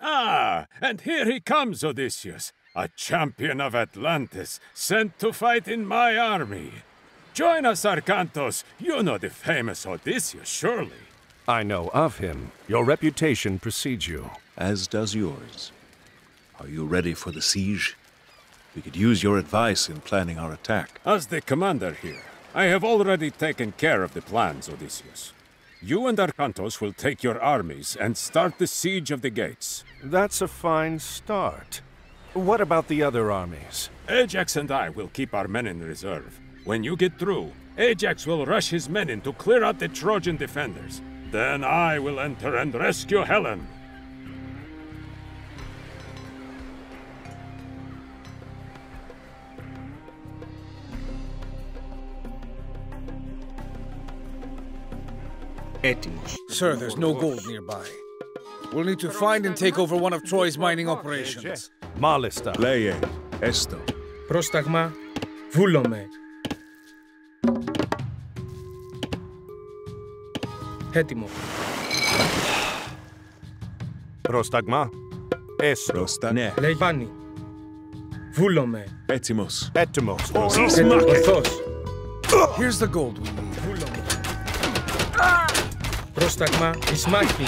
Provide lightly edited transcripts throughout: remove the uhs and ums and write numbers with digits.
Ah, and here he comes, Odysseus, a champion of Atlantis, sent to fight in my army. Join us, Arkantos. You know the famous Odysseus, surely. I know of him. Your reputation precedes you. As does yours. Are you ready for the siege? We could use your advice in planning our attack. As the commander here, I have already taken care of the plans, Odysseus. You and Arkantos will take your armies and start the siege of the gates. That's a fine start. What about the other armies? Ajax and I will keep our men in reserve. When you get through, Ajax will rush his men in to clear out the Trojan defenders. Then I will enter and rescue Helen. Sir, there's no gold nearby. We'll need to find and take over one of Troy's mining operations. Μάλιστα. Λέγε, έστω. Πρόσταγμα, βούλομαι. Έτοιμο. Πρόσταγμα. Έστω. Μπροστά, ναι. Λέγει πάνι. Βούλομαι. Έτοιμος. Έτοιμος. Ορθός. Here's the gold we need. Βούλομαι. Πρόσταγμα, εις μάχη.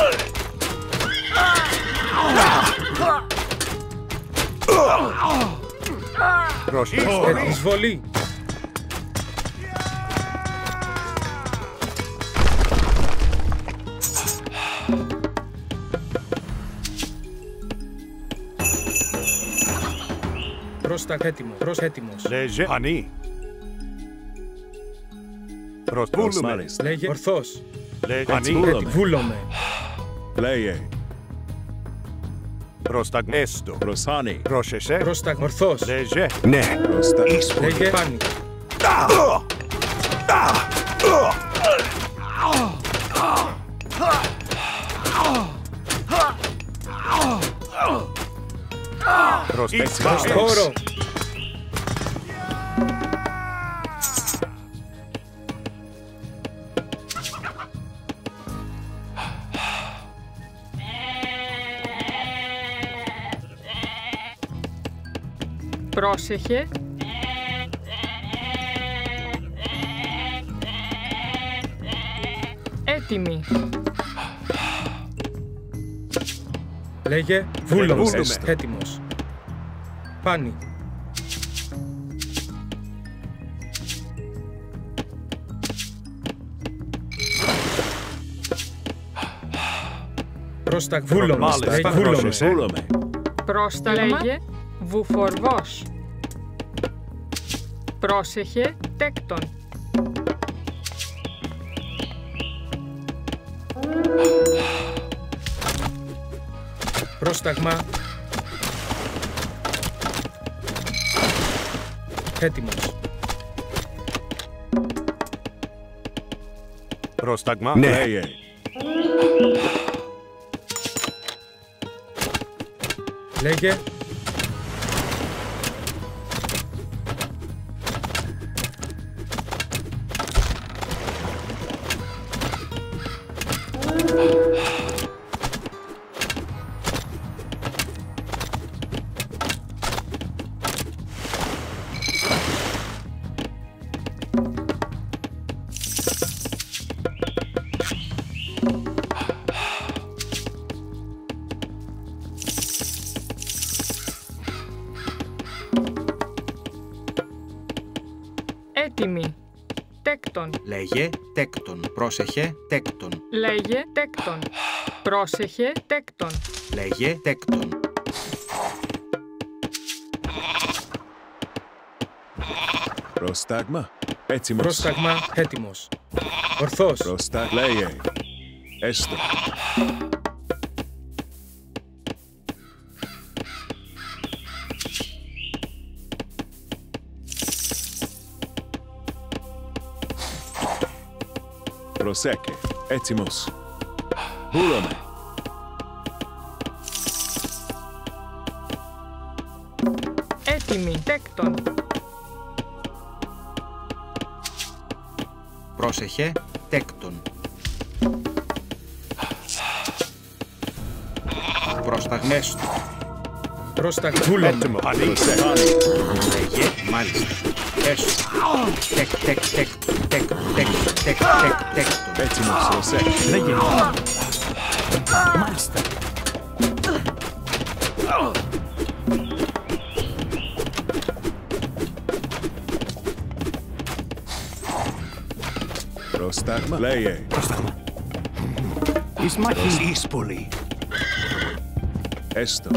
Εισβολή. Πρόσταγμα, έτοιμος. Λέγε, πανί. Βούλουμε. Λέγε, ορθός. Λέγε, πανί. Βούλομαι. Λέγε, Πρόσταγμα. Έστω. προσάνι. Πρόσεχε. Πρόσταγμα, ορθός. Λέγε, ναι. Μπροστά. Λέγε, πάνι. Πρόσταγμα. Χώρο. Πρόσεχε. Έτοιμοι. Λέγε, βούλομαι. Έστω. Έτοιμος. Πάνι. Πρόσταγμα, βούλομαι. Μάλιστα, Λέγε, βούλομαι. πρόσεχε. Βούλομαι. Πρόσταγμα. Λέγε βουφορβός. Πρόσεχε τέκτον. Πρόσταγμα. Έτοιμος. Πρόσταγμα. Ναι. Λέγε, Λέγε. Έτοιμοι. Τέκτον. Λέγε τέκτον. Πρόσεχε τέκτον. Λέγε τέκτον. Πρόσεχε τέκτον. Λέγε τέκτον. πρόσταγμα. Έτοιμος. Πρόσταγμα, έτοιμος. Ορθός. Πρόσταγμα. Λέγε, έστω. Προσέκε, έτοιμος. Βούλομαι. Έτοιμοι. Τέκτον. Πρόσεχε τέκτον. Πρόσταγμα. Έστω. Πρόσταγμα. Βούλομαι. Έτοιμο. Λέγε. Μάλιστα. Έστω. Τεκ, τεκ, τεκ, τεκ, τεκ, τεκ, τεκ, τέκτον. Έτοιμος, προσέχε. Λέγε. Μάλιστα. Πρόσταγμα. Λέγε. Πρόσταγμα. Εις μάχη. Εις πολύ. Έστω.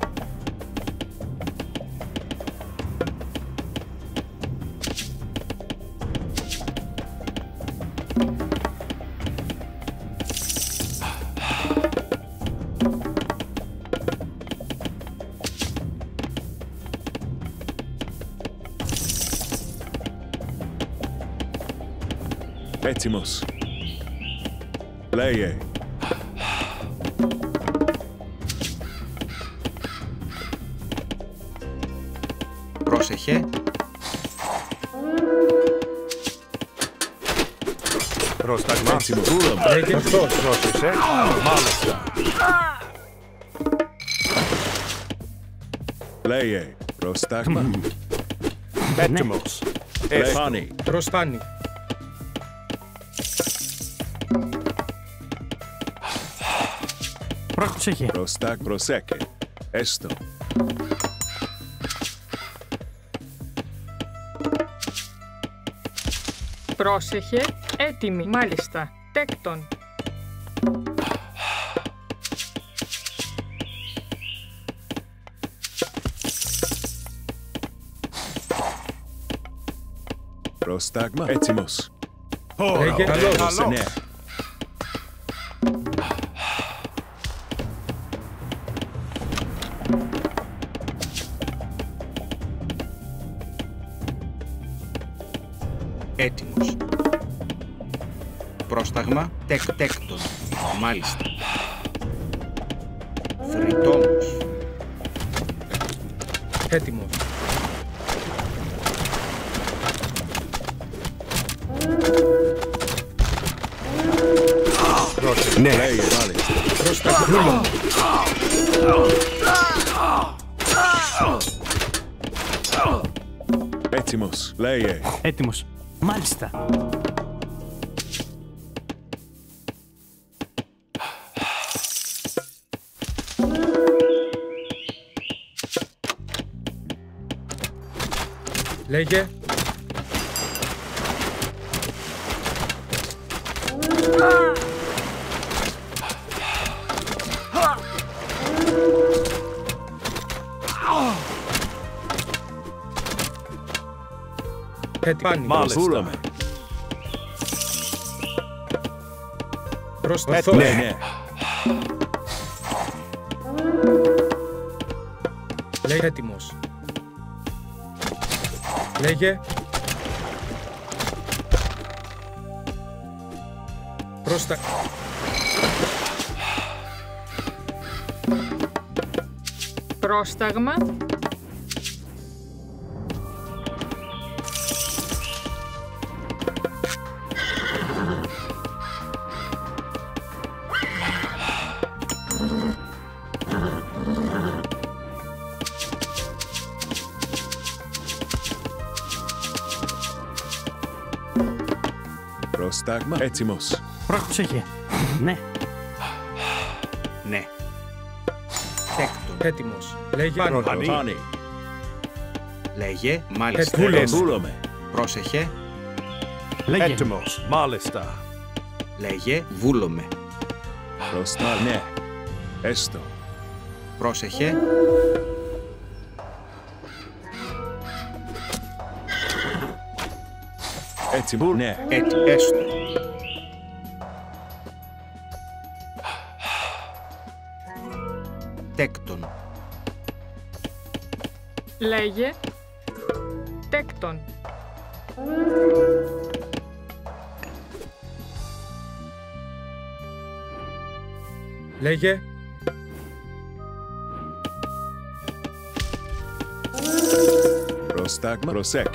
Έτοιμος. Λέγε. Πρόσεχε. Πρόσταγμα. Έτοιμος. Λέγε. Ορθώς. Πρόσεξε. Μάλιστα. Λέγε. Πρόσταγμα. Έτοιμος. Λεφάνι. Προστάνει. Πρόσεχε. Προσέκε. Έστω. Πρόσεχε, έτοιμη, μάλιστα. Τέκτον. Πρόσταγμα. Έτοιμος. Λέγε. Καλώς. Ναι. Έτοιμος. Πρόσταγμα. Τεκ, τέκτον. Μάλιστα. Θρητόμος. Έτοιμος. Ναι. Λέγε. Μάλιστα. Πρόσταγμα. Βούλομαι. Έτοιμος. Λέγε. Έτοιμος. Μάλιστα. Λέγε. Έτοιμη. Μάλιστα. Προσταθώ. Ναι. Λέγε. Έτοιμος. Λέγε. Πρόστα. Πρόσταγμα. Πρόσταγμα. Έτοιμος. Πρόσεχε. Ναι. Ναι. Τέκτον. Έτοιμος. Λέγε. Πάνω. Φάνη. Λέγε. Μάλιστα. Βούλομαι. Βούλομαι. Πρόσεχε. Λέγε. Έτοιμος. Μάλιστα. Λέγε. Βούλομαι. Πρόσταγμα. Ναι. Έστω. Πρόσεχε. Έτοιμο. Ναι. Έστω. Τέκτον. Λέγε. Τέκτον. Λέγε. Πρόσταγμα. Προσέκε.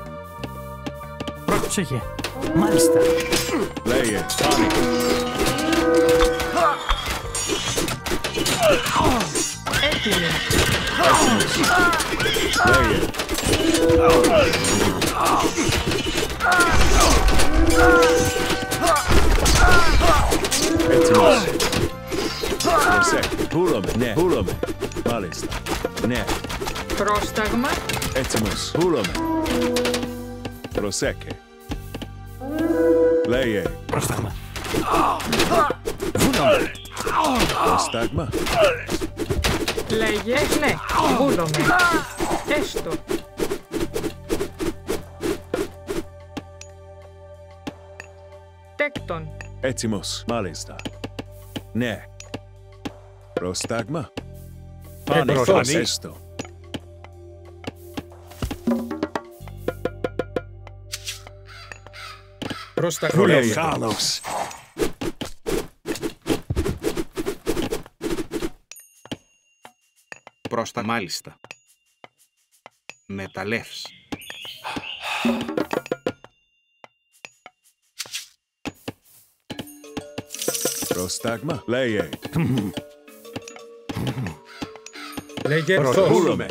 Πρόσεχε. Μάλιστα. Λέγε. Φάνη. Έτοιμη. Λέγε. Έτοιμος. Προσέχει. Βούλομαι. Ναι. Βούλομαι. Μάλιστα. Ναι. Πρόσταγμα. Έτοιμος. Βούλομαι. Προσέχει. Λέγε. Πρόσταγμα. Βούλομαι. Πρόσταγμα. Λέγε ναι. Βούλομαι. Έστω. Τέκτον. Έτοιμος. Μάλιστα. Ναι. Πρόσταγμα. Έτοιμος. Έστω. Πρόσταγμα. Λέγε. Καλώς. Πρόστα μάλιστα. Μεταλλεύς. Πρόσταγμα. Λέγε. Λέγε ορθός. Βούλομαι.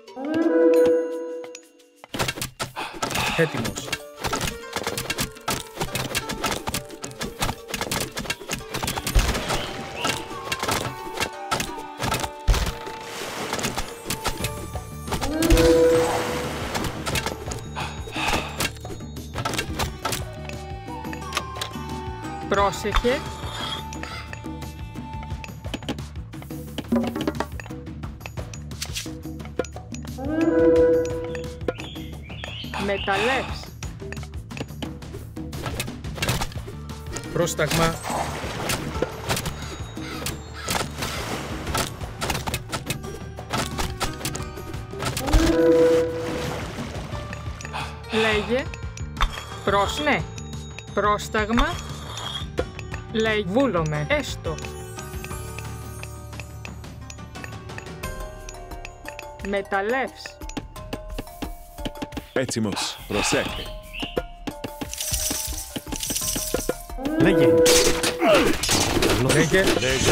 Έτοιμος. Πρόσεχε. Μεταλλεύς. Πρόσταγμα. Λέγε. Ναι. Πρόσταγμα. Λέγε. Βούλομαι. Έστω. Μεταλλεύς. Έτοιμος. Προσέχει. Λέγε. Λέγε.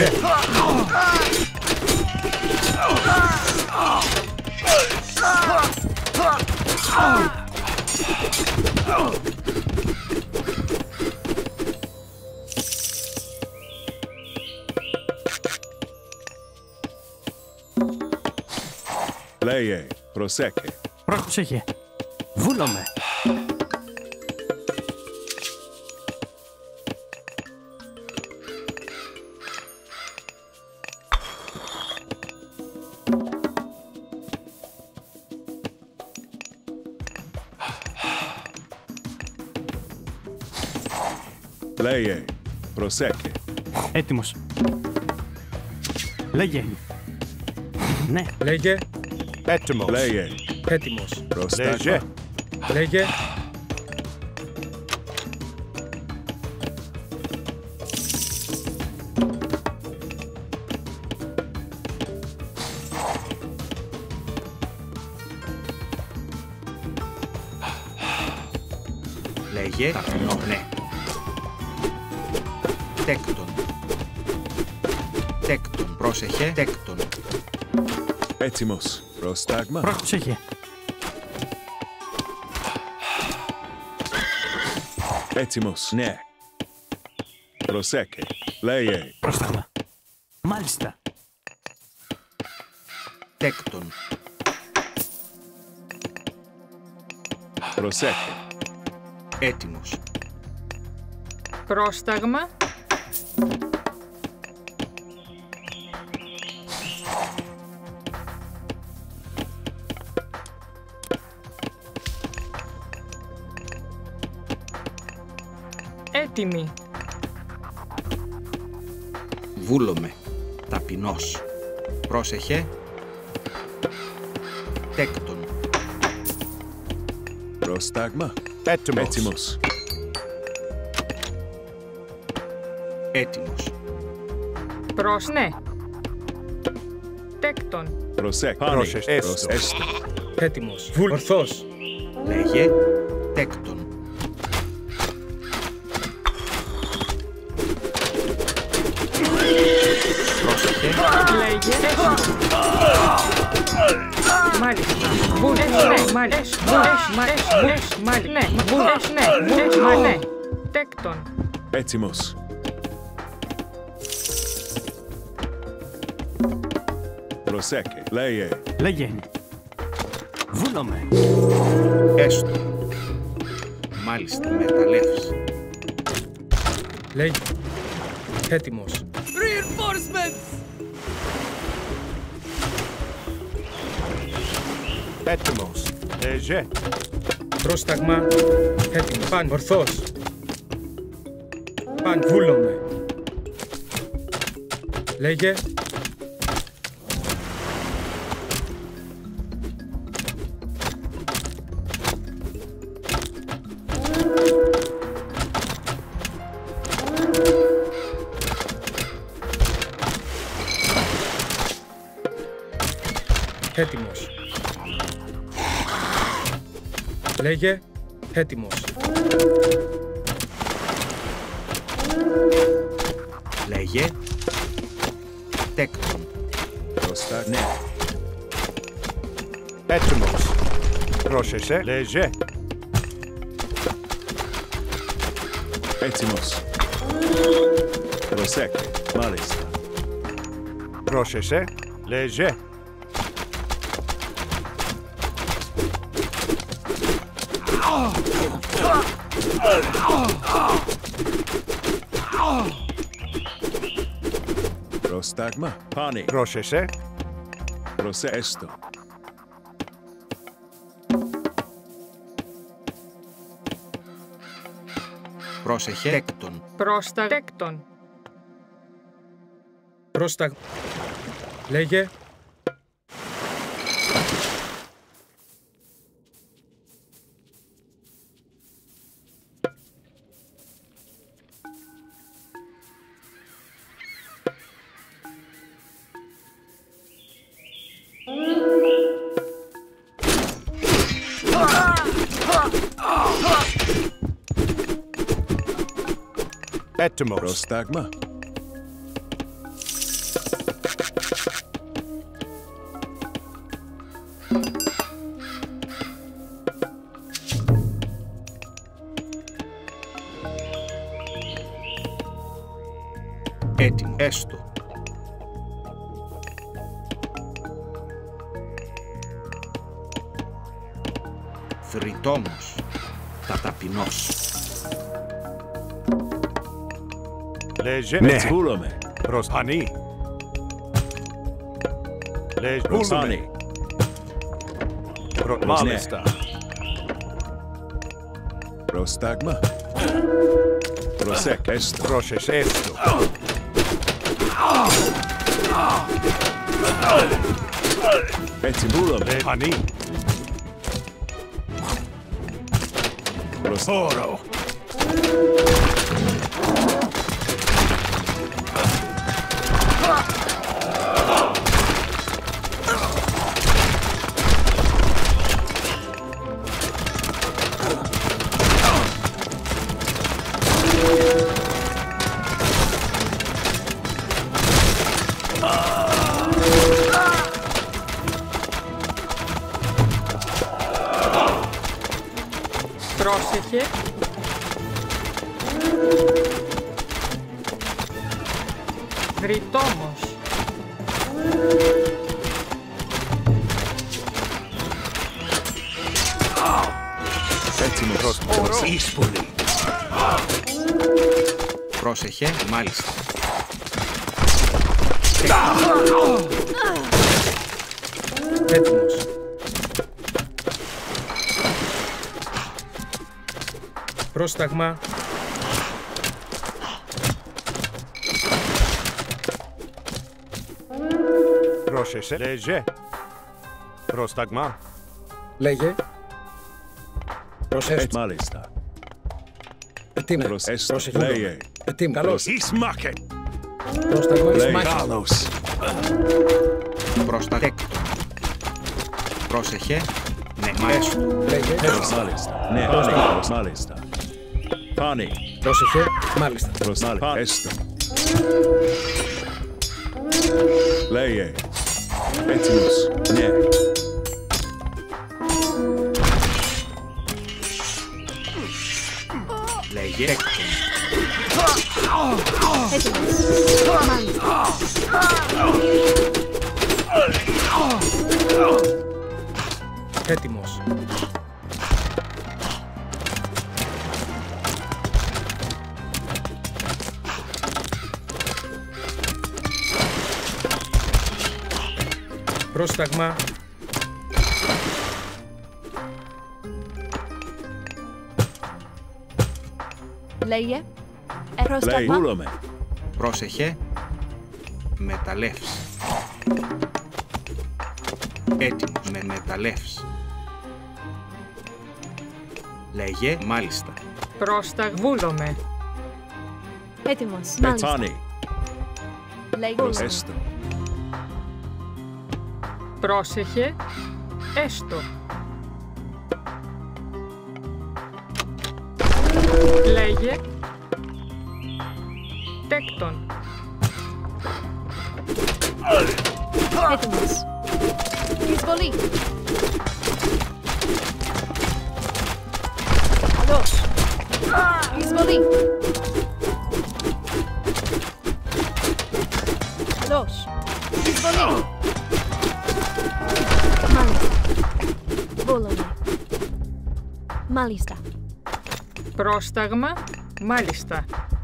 Λέγε. Προσέχει. Πρόσεχε. Βούλομαι. Λέγε. Προσέχει. Έτοιμος. Λέγε. Ναι. Λέγε. Έτοιμος. Λέγε. Έτοιμος. Πρόσταγμα. Λέγε. Λέγε. Ταπεινό. Ναι. Τέκτον. Τέκτον. Πρόσεχε. Τέκτον. Έτοιμος. Πρόσταγμα. Πρόσεχε. Έτοιμος. Ναι. Προσέχει. Λέγε. Πρόσταγμα. Μάλιστα. Τέκτον. Προσέχει. Έτοιμος. Πρόσταγμα. Έτοιμη. Βούλομαι. Ταπεινός. Πρόσεχε. Τέκτον. Πρόσταγμα. Έτοιμος. Έτοιμος. Έτοιμος. Ναι. Τέκτον. Προσέχει. Έστω. Έστω. Έτοιμος. Ορθός. Λέγε. Τέκτον. Πρόσεχε. Λέγε. μάλιστα. Ναι, μάλιστα. Ναι. Τέκτον. Έτοιμος. Προσέκε. Λέγε. Λέγε. Βούλομαι. Έστω. Μάλιστα, μεταλλεύς. Λέγε. Έτοιμος. Έτοιμος. Λέγε. Πρόσταγμα. Έτοιμο. Παν. Ορθός. Παν. Βούλομαι. Λέγε. Έτοιμος. Λέγε. Έτοιμος. Λέγε. Τέκτον. Προστάγμα. Ναι. Έτοιμος. Πρόσεχε. Λέγε. Έτοιμος. Προσέκε. Μάλιστα. Πρόσεχε. Λέγε. Πρόσταγμα. Πάνι. Πρόσεχε. Προσέστο. Πρόσεχε. Τέκτον. Τέκτον. Πρόσταγμα. Λέγε. Έτοιμος. Πρόσταγμα. Έτοιμο. Έστω. Θρητόμος. Τα ταπεινός. Λέγε. Ναι. Βούλομαι. Προσχανή. Λέγε. Προσάνι. Μάλιστα. Πρόσταγμα. Προσέκε. Έστω. Πρόσεχε. Έστω. Έτσι βούλομαι. Χανή. Προστόρο. Πρόσεχε. Θρητόμος. Έτοιμος. Ίσπολη. Πρόσεχε. Μάλιστα. Έτοιμος. Πρόσταγμα. Πρόσεχε. Λέγε. Πρόσταγμα. Λέγε. Προσέστο. Μάλιστα. Ετοίμο. Προσέστο. Πρόσεχε. Λέγε. Ετοίμο. Καλώς. Ισμάκε. Πρόσταγμα. Λέγε. Ισμάχε. Καλώς. Πρόστα. Τέκτον. Πρόσεχε. Ναι. Μάλιστα. Λέγε. Μάλιστα. Ναι. Μάλιστα. Πάνι. Πρόσεχε. Μάλιστα. Προσάλε. Έστω. Λέγε. Έτοιμος. Ναι. Λέγε τέκτον. Έτοιμος. Μάλιστα. Έτοιμος. Πρόσταγμα. Λέγε. Play. Πρόσταγμα. Βούλομαι. Πρόσεχε. Μεταλλεύς. Έτοιμος. Με μεταλλεύς. Λέγε μάλιστα. Πρόσταγβούλομαι. Έτοιμος. Μάλιστα. Πετάνει. Λέγε. Έστω. Πρόσεχε. Έστω. Λέγε. Τέκτον. Έτοιμος. Εισβολή. Καλώς. Εισβολή. Καλώς. Εισβολή. Μάλιστα. Βούλομαι. Μάλιστα. Πρόσταγμα. Μάλιστα.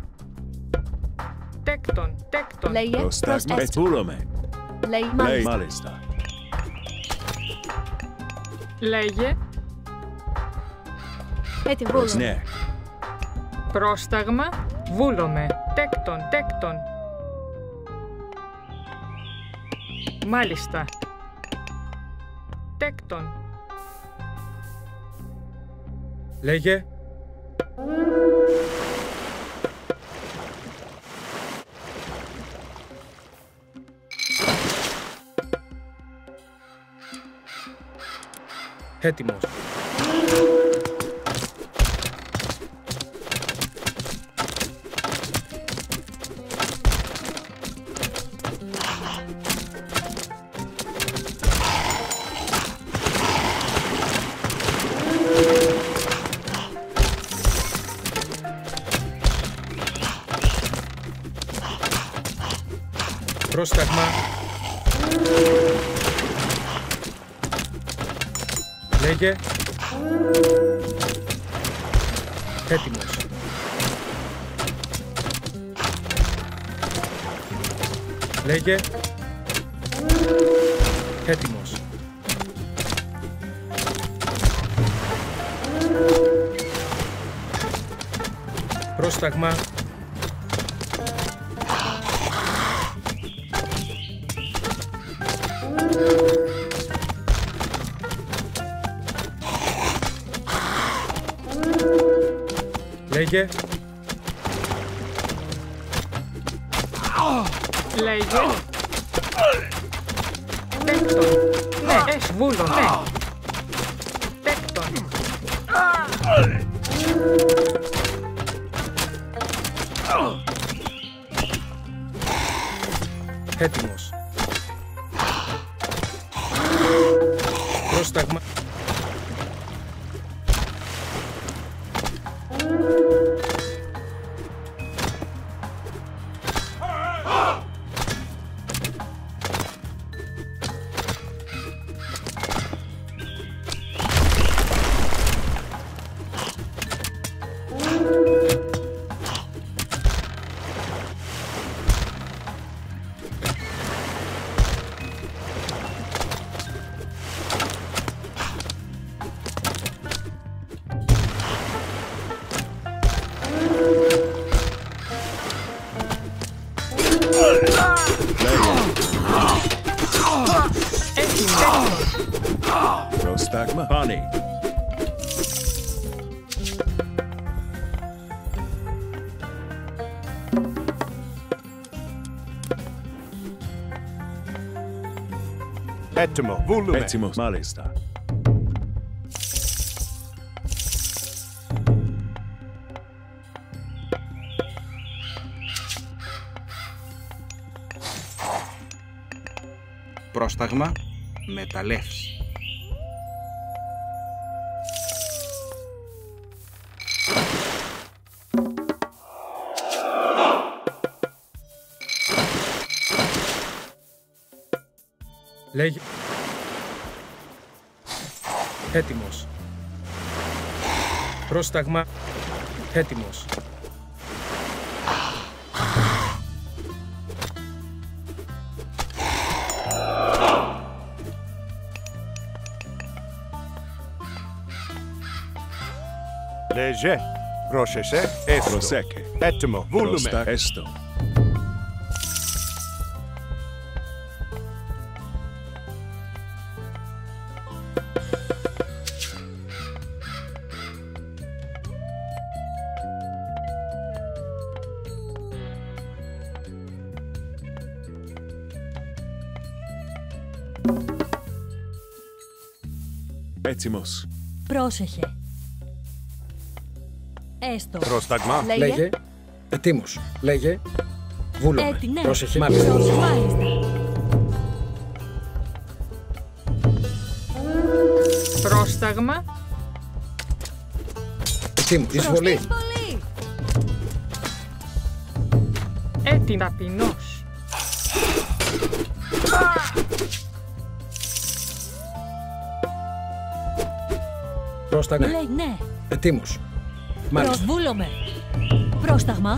Τέκτον. Τέκτον. Λέγε. Πρόσταγμα. Προς Βούλομαι. Λέει Play. μάλιστα. Μάλιστα. Λέγε. Έτοιμο. Προς ναι. Πρόσταγμα. Βούλομαι. Τέκτον. Τέκτον. Μάλιστα. Τέκτον. Λέγε. Έτοιμος. Πρόσταγμα. Λέγε. Έτοιμος. Λέγε. Έτοιμος. Πρόσταγμα. Λέγε. Λέγε. Τέκτον. Ναι, εσβούλω, ναι. Τέκτον. Έτοιμος. Πρόσταγμα. Πρόσταγμα. Πάνι. Έτοιμο. Βούλουμε. Έτοιμος. Μάλιστα. Πρόσταγμα. Μεταλλεύς. Λέγε. Έτοιμος. Πρόσταγμα. Έτοιμος. Λέγε. Πρόσεχε. Έστω. Προσέκε. Έτοιμο. Βούλουμε. Μπροστά. Έστω. Έτοιμος. Πρόσεχε. Έστω. Πρόσταγμα. Λέγε. Ετοίμος. Λέγε. Βούλομαι. Ναι. Πρόσεχε. Μάλιστα. Μάλιστα. Πρόσταγμα. Ετοίμος. Εισβολή. Εισβολή. Έτοιμη. Ταπεινός. Πρόσταγμα. Λέει ναι. Ετοίμος. Μάλιστα. Προσβούλομαι. Πρόσταγμα.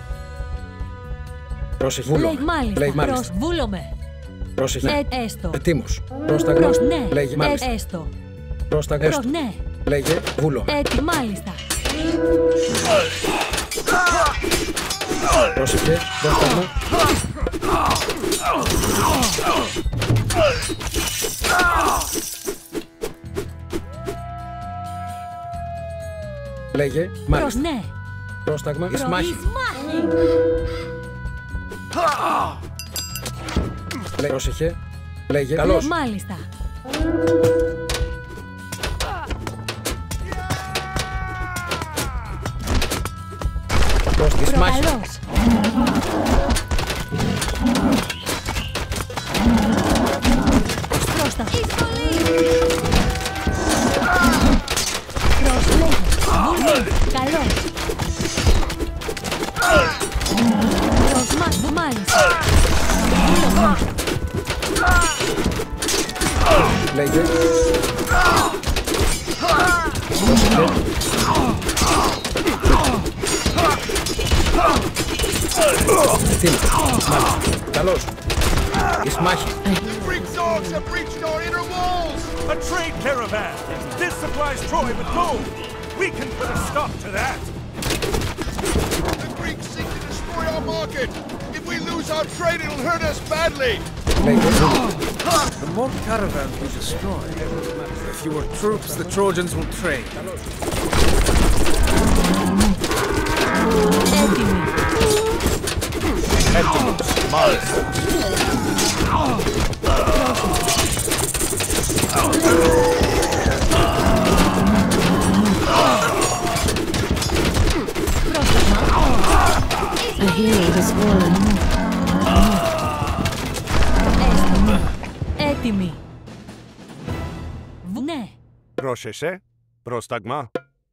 Πρόσεχε. Λέει Βούλομαι. μάλιστα. Λέει μάλιστα. Προσβούλομαι. Πρόσεχε. Έστω. Ετοίμος. Πρόσταγμα. Ναι. Λέγε. Μάλιστα. Έστω. Πρόσταγμα. Έστω. Ναι. Λέγε. Βούλομαι. Μάλιστα. Πρόσεχε. Πρόσταγμα. Λέγε. Μάλιστα. Ναι. Πρόσταγμα. Ισμάχη. Πρόσεχε. Λέγε. Καλώς. Μάλιστα. Ισμάχη. Καλώς. Πρόσταγμα. Προσλέγε. Βουλή. Καλώς. Προσμάχου μάλιστα. Λέγε. Ετοίμος. Μάλιστα. Καλώς. Ισμάχη. Greek dogs have breached our inner walls! A trade caravan! This supplies Troy with gold! We can put a stop to that! The Greeks seek to destroy our market! If we lose our trade, it'll hurt us badly! Λέγε. The more caravans we destroy, the fewer troops the Trojans will trade. Έτοιμη. Έτοιμος. Μάλιστα. A hero has fallen. Έτοιμη. Ναι. Πρόσεχε. Πρόσταγμα.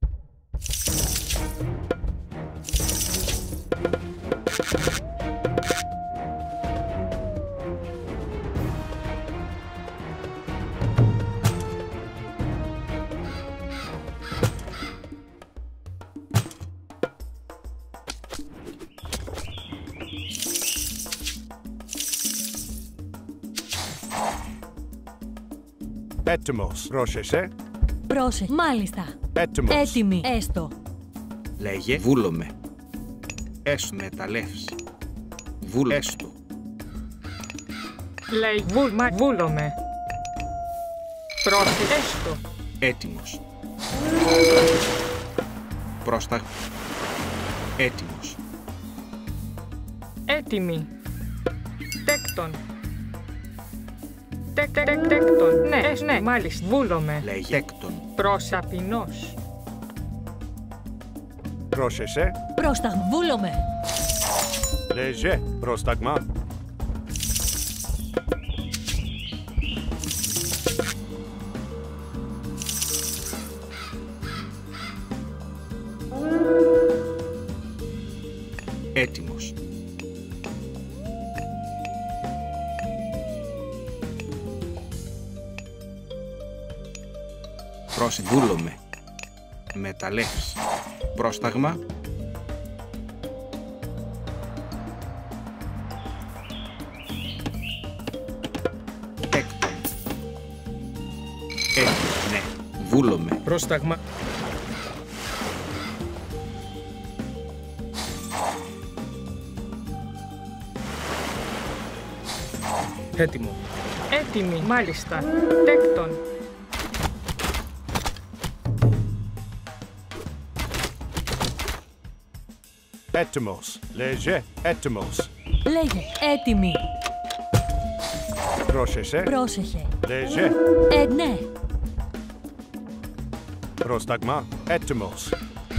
Έτοιμος. Πρόσεχε. Πρόσεχε. Μάλιστα. Έτοιμος. Έτοιμη. Έστω. Λέγε. Βούλομαι. Έστω. Μεταλλεύς. Έστω. Λέει βούλομαι. Πρόσεχε. Έστω. Έτοιμος. Πρόσταγμα. Έτοιμος. Έτοιμη. Τέκτον. Τέκτον. Ναι, μάλιστα. Βούλομαι. Λέγε. Τέκτον. Προσαπεινός. Πρόσεχε. Πρόσταγμα. Βούλομαι. Λέγε. Πρόσταγμα. Έτοιμος. Βούλομαι. Μεταλλεύς. Πρόσταγμα. Έκτον. Ναι. Βούλομαι. Πρόσταγμα. Έτοιμο. Έτοιμη, μάλιστα. Τέκτον. Έτοιμος. Λέγε, έτοιμος. Λέγε, έτοιμη. Πρόσεχε. Πρόσεχε. Λέγε. Ναι. Πρόσταγμα. Έτοιμος.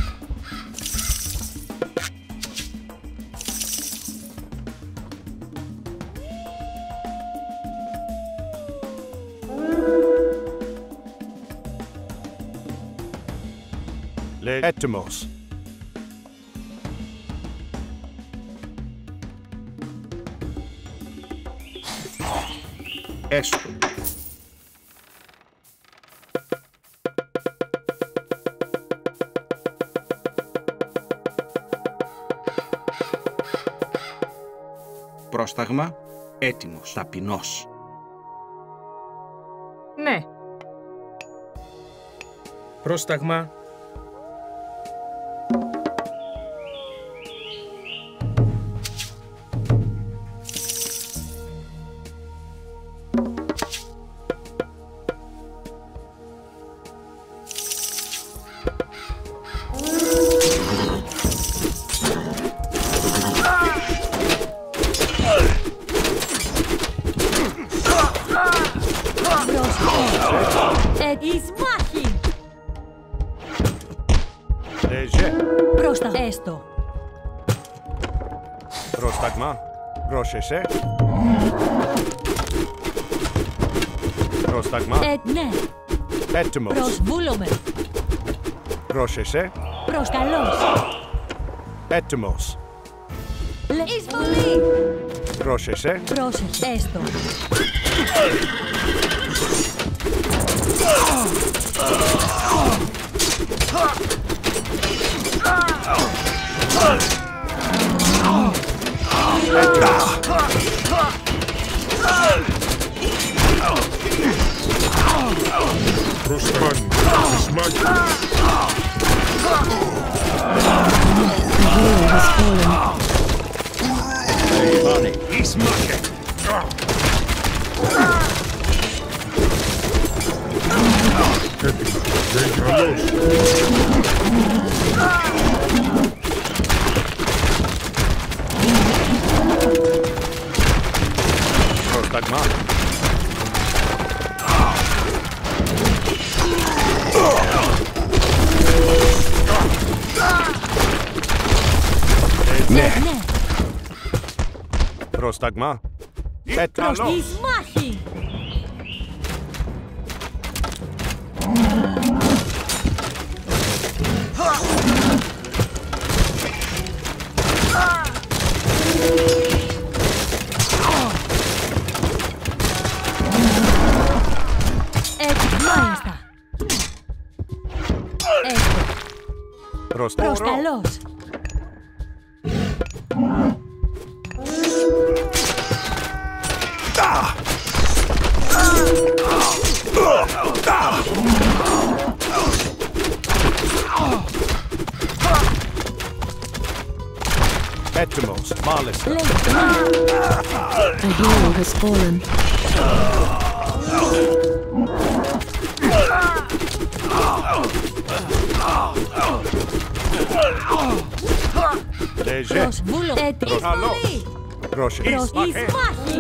Έτοιμος. Έστω. Πρόσταγμα. Έτοιμος. Ταπεινός. Ναι. Πρόσταγμα. Εις μάχη! Λέγε. Πρόσταγμα. Έστω. Πρόσταγμα. Πρόσεχε. Πρόσταγμα. Ναι. Έτοιμος. Προσβούλομαι. Πρόσεχε. Προσκαλώς. Έτοιμος. Εισβολή. Πρόσεχε. Πρόσεχε. Έστω. Προσκάνει. Σμάκι. Ισμάχε. Πρόσταγμα. Ναι. Πρόσταγμα. Έταλος. Εις μάχη! Μάλιστα. Προσκαλώς. Έτοιμος. Μάλιστα. A hero has fallen. Λέγε. Προσβούλω. Εισβολή. Πρόσεχε. Εις μάχη.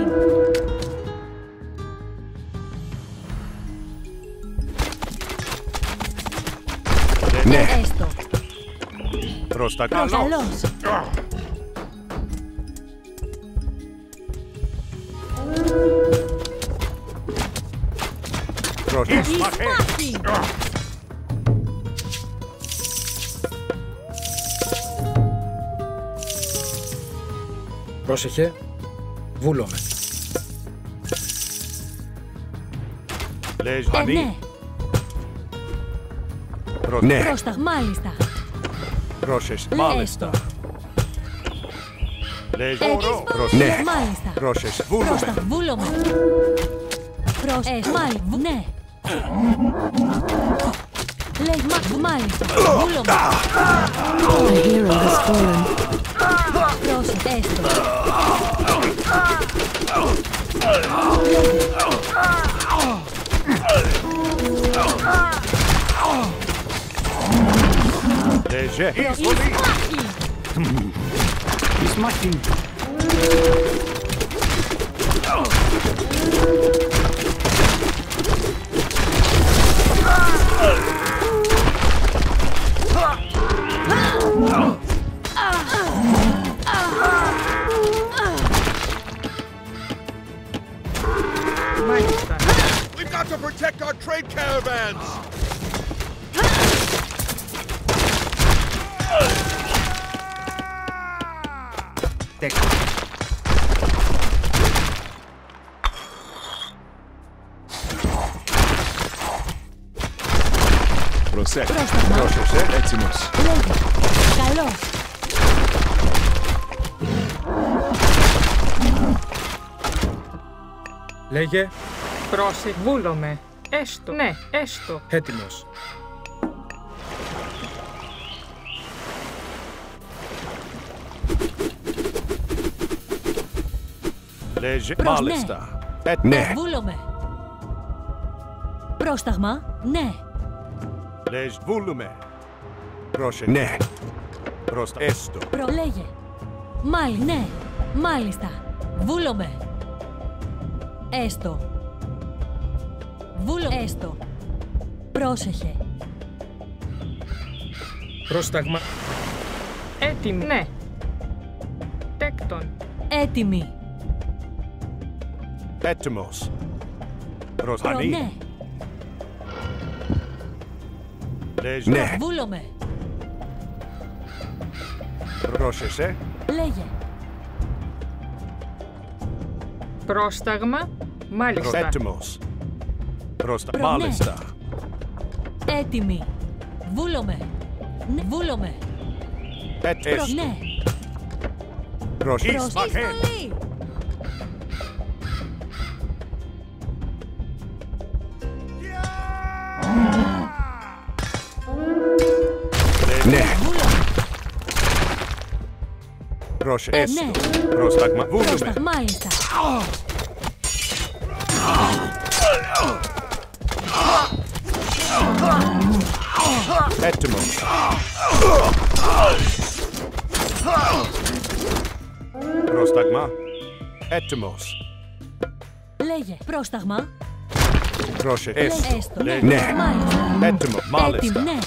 Ναι. Έστω. Πρόσταγμα. Προσκαλώς. Πρόσεχε. Εις μάχη. Πρόσεχε. Βούλομαι. Λέγε. Ναι. Ναι. Πρόσταγμα. Μάλιστα. Πρόσες. Μάλιστα. Ναι. Μάλιστα. Πρόσες. Πρόσταγμα. Βούλομαι. Μάλιστα. Ναι. Μάλιστα. Βούλομαι. A hero has fallen. Πρόσεχε. Έστω. Léger. Εισμάχη. We've got to protect our trade caravans. Τέκτον. Προσέχε. Πρόσεξε. Έτσιμος. Λέγε. Καλώς. Λέγε. Πρόσεχε. Βούλομαι. Έστω. Ναι, έστω. Έτοιμος. Léger. Προς Μάλιστα. Ναι. Βούλομαι. Πρόσταγμα. Ναι. Léger. Βούλουμε. Πρόσεχε. Ναι. Πρόστα. Έστω. Λέγε. Μάλιστα. Ναι. Μάλιστα. Βούλομαι. Έστω. Έστω. Πρόσεχε. Πρόσταγμα. Έτοιμη. Ναι. Τέκτον. Έτοιμη. Έτοιμος. Προσανή. Ναι. Léger. Ναι. Βούλομαι. Πρόσεχε. Λέγε. Πρόσταγμα. Μάλιστα. Έτοιμος. Πρόστα. Ναι. Μάλιστα. Έτοιμη. Βούλομαι. Ναι. Βούλομαι. Έστω. Ναι. Πρόσεχε. Εισβολή. Ναι. Βούλομαι. Πρόσεχε. Ναι. Πρόσταγμα. Βούλουμε. Πρόσταγμα. Μάλιστα. Έτοιμος. Πρόσταγμα. Έτοιμος. Λέγε. Πρόσταγμα. Πρόσεχε. Έστω. Ναι. Μάλιστα. Έτοιμο. Μάλιστα. Έτοιμη. Ναι.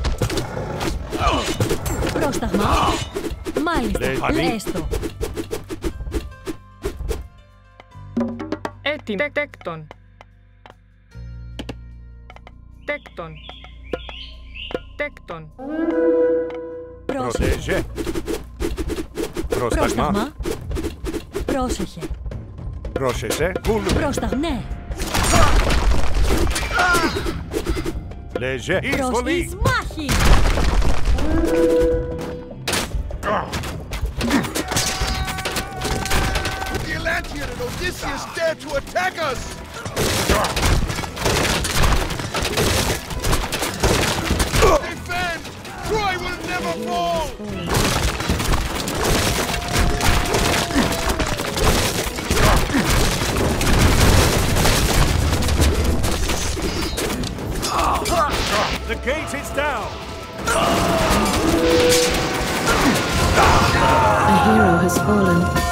Πρόσταγμα. Μάλιστα. Λέγε. Έστω. Έτοιμη. Τέκτον. Τέκτον. Τέκτον. Πρόσεχε. Πρόσταγμα. Πρόσταγμα. Πρόσεχε. Πρόσεχε. Βούλουμε. Πρόσταγμα. Ναι. Léger. Προς εις μάχη. The Atlantean and Odysseus dare to attack us! Defend! Troy will never fall! The gate is down! A hero has fallen.